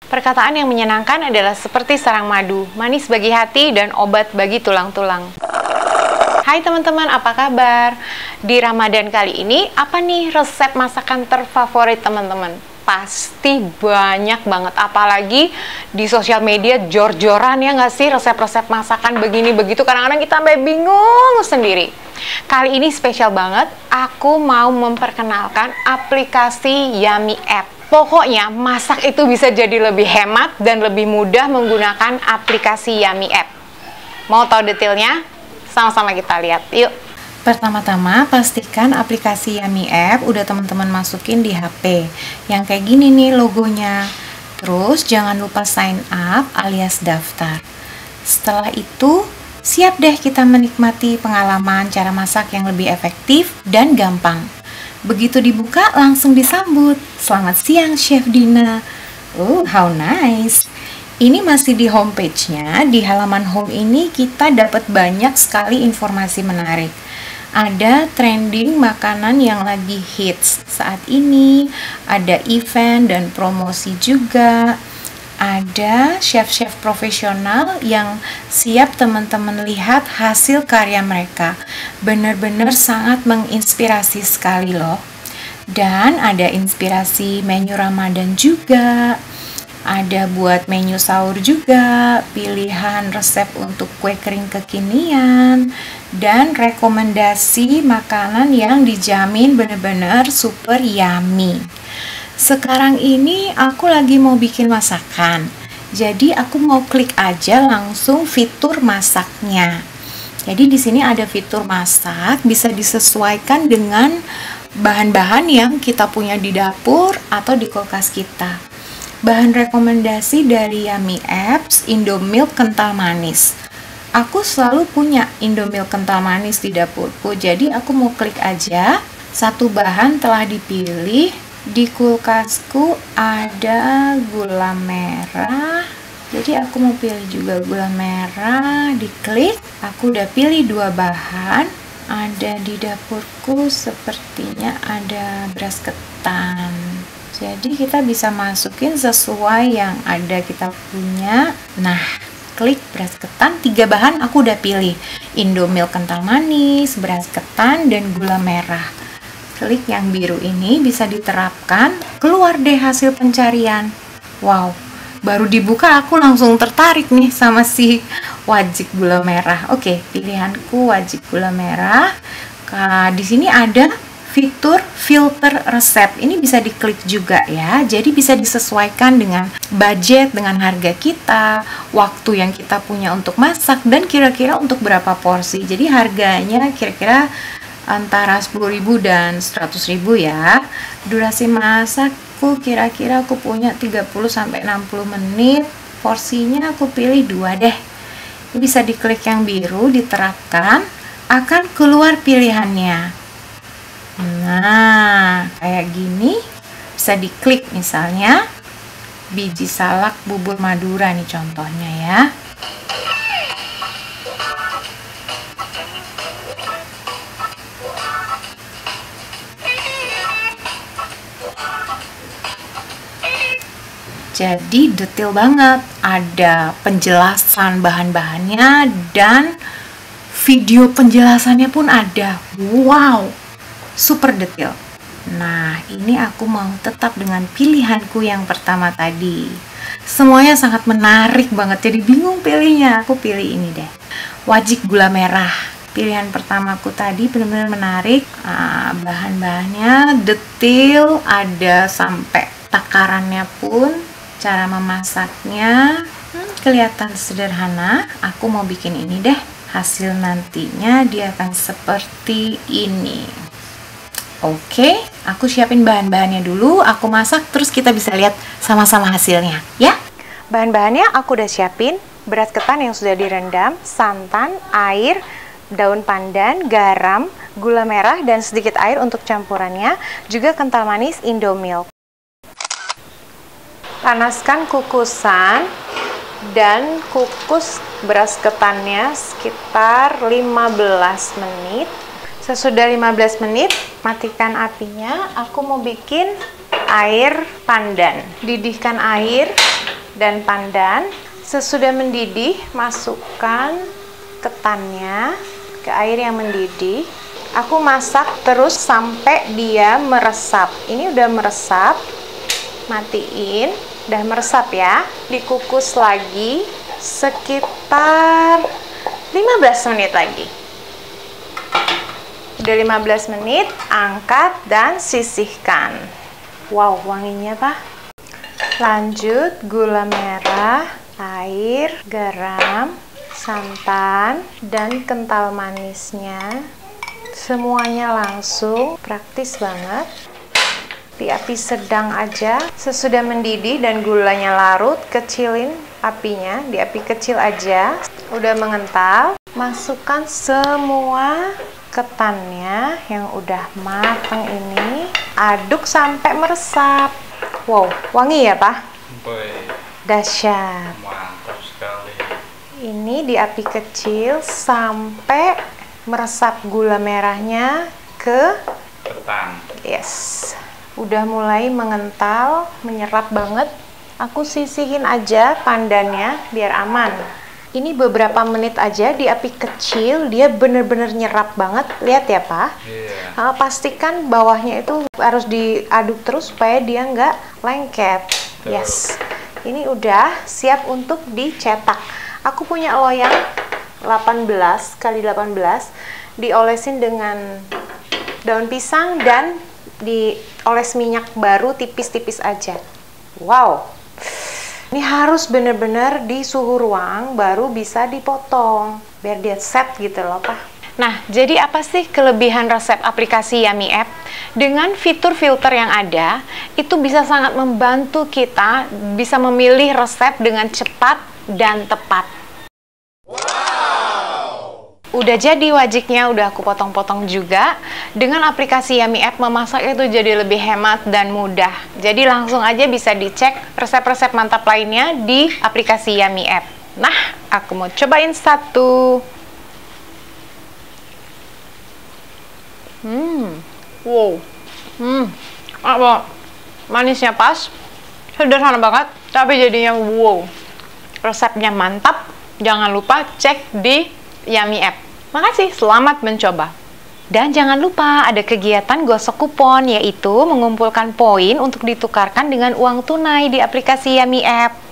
Perkataan yang menyenangkan adalah seperti sarang madu, manis bagi hati dan obat bagi tulang-tulang. Hai teman-teman, apa kabar? Di Ramadan kali ini, apa nih resep masakan terfavorit teman-teman? Pasti banyak banget, apalagi di sosial media jor-joran ya nggak sih resep-resep masakan begini begitu, kadang-kadang kita sampai bingung sendiri. Kali ini spesial banget, aku mau memperkenalkan aplikasi Yummy App. Pokoknya masak itu bisa jadi lebih hemat dan lebih mudah menggunakan aplikasi Yummy App. Mau tahu detailnya? Sama-sama kita lihat, yuk. Pertama-tama, pastikan aplikasi Yummy App udah teman-teman masukin di HP. Yang kayak gini nih logonya. Terus jangan lupa sign up alias daftar. Setelah itu, siap deh kita menikmati pengalaman cara masak yang lebih efektif dan gampang. Begitu dibuka, langsung disambut. Selamat siang, Chef Dina. Oh, how nice. Ini masih di homepage-nya. Di halaman home ini kita dapat banyak sekali informasi menarik. Ada trending makanan yang lagi hits saat ini, ada event dan promosi juga, ada chef-chef profesional yang siap teman-teman lihat hasil karya mereka. Benar-benar sangat menginspirasi sekali loh. Dan ada inspirasi menu Ramadan juga. Ada buat menu sahur juga, pilihan resep untuk kue kering kekinian, dan rekomendasi makanan yang dijamin benar-benar super yummy. Sekarang ini aku lagi mau bikin masakan, jadi aku mau klik aja langsung fitur masaknya. Jadi di sini ada fitur masak, bisa disesuaikan dengan bahan-bahan yang kita punya di dapur atau di kulkas kita. Bahan rekomendasi dari Yummy Apps, Indomilk kental manis. Aku selalu punya Indomilk kental manis di dapurku, jadi aku mau klik aja. Satu bahan telah dipilih. Di kulkasku ada gula merah, jadi aku mau pilih juga gula merah. Diklik, aku udah pilih dua bahan. Ada di dapurku, sepertinya ada beras ketan. Jadi kita bisa masukin sesuai yang ada kita punya. Nah, klik beras ketan, 3 bahan aku udah pilih. Indomilk kental manis, beras ketan, dan gula merah. Klik yang biru ini bisa diterapkan, keluar deh hasil pencarian. Wow, baru dibuka aku langsung tertarik nih sama si wajik gula merah. Oke, pilihanku wajik gula merah. Di sini ada fitur filter resep. Ini bisa diklik juga ya. Jadi bisa disesuaikan dengan budget, dengan harga kita, waktu yang kita punya untuk masak, dan kira-kira untuk berapa porsi. Jadi harganya kira-kira antara 10.000 dan 100.000 ya. Durasi masakku kira-kira aku punya 30-60 menit. Porsinya aku pilih 2 deh. Ini bisa diklik yang biru, diterapkan, akan keluar pilihannya. Nah, kayak gini bisa diklik, misalnya biji salak bubur Madura nih contohnya ya. Jadi detail banget, ada penjelasan bahan-bahannya dan video penjelasannya pun ada. Wow, super detail. Nah, ini aku mau tetap dengan pilihanku yang pertama tadi. Semuanya sangat menarik banget, jadi bingung pilihnya. Aku pilih ini deh, wajik gula merah. Pilihan pertamaku tadi benar-benar menarik. Bahan-bahannya detail, ada sampai takarannya pun, cara memasaknya kelihatan sederhana. Aku mau bikin ini deh. Hasil nantinya dia akan seperti ini. Oke, aku siapin bahan-bahannya dulu, aku masak, terus kita bisa lihat sama-sama hasilnya, ya. Bahan-bahannya aku udah siapin, beras ketan yang sudah direndam, santan, air, daun pandan, garam, gula merah, dan sedikit air untuk campurannya, juga kental manis Indomilk. Panaskan kukusan dan kukus beras ketannya sekitar 15 menit. Sesudah 15 menit, matikan apinya. Aku mau bikin air pandan. Didihkan air dan pandan. Sesudah mendidih, masukkan ketannya ke air yang mendidih. Aku masak terus sampai dia meresap. Ini udah meresap. Matiin. Udah meresap ya. Dikukus lagi sekitar 15 menit lagi. Udah 15 menit, angkat dan sisihkan. Wow, wanginya Pak. Lanjut, gula merah, air, garam, santan, dan kental manisnya. Semuanya langsung, praktis banget. Di api sedang aja. Sesudah mendidih dan gulanya larut, kecilin apinya, di api kecil aja. Udah mengental, masukkan semua ketannya yang udah matang ini. Aduk sampai meresap. Wow, wangi ya Pak? Dahsyat. Mantap sekali. Ini di api kecil sampai meresap gula merahnya ke Ketan. yes. Udah mulai mengental, menyerap banget. Aku sisihin aja pandannya biar aman. Ini beberapa menit aja di api kecil, dia bener-bener nyerap banget. Lihat ya Pak. Iya. Pastikan bawahnya itu harus diaduk terus supaya dia nggak lengket. Yes. Ini udah siap untuk dicetak. Aku punya loyang 18 kali 18, diolesin dengan daun pisang dan dioles minyak baru tipis-tipis aja. Wow. Ini harus bener-bener di suhu ruang baru bisa dipotong biar dia set gitu loh Pak. Nah, jadi apa sih kelebihan resep aplikasi Yummy App? Dengan fitur filter yang ada, itu bisa sangat membantu kita bisa memilih resep dengan cepat dan tepat. Udah jadi wajiknya, udah aku potong-potong juga. Dengan aplikasi Yummy App, memasak itu jadi lebih hemat dan mudah. Jadi langsung aja bisa dicek resep-resep mantap lainnya di aplikasi Yummy App. Nah, aku mau cobain satu. Wow. Apa? Manisnya pas, sederhana banget, tapi jadinya wow. Resepnya mantap. Jangan lupa cek di Yummy App. Makasih, selamat mencoba. Dan jangan lupa ada kegiatan gosok kupon, yaitu mengumpulkan poin untuk ditukarkan dengan uang tunai di aplikasi Yummy App.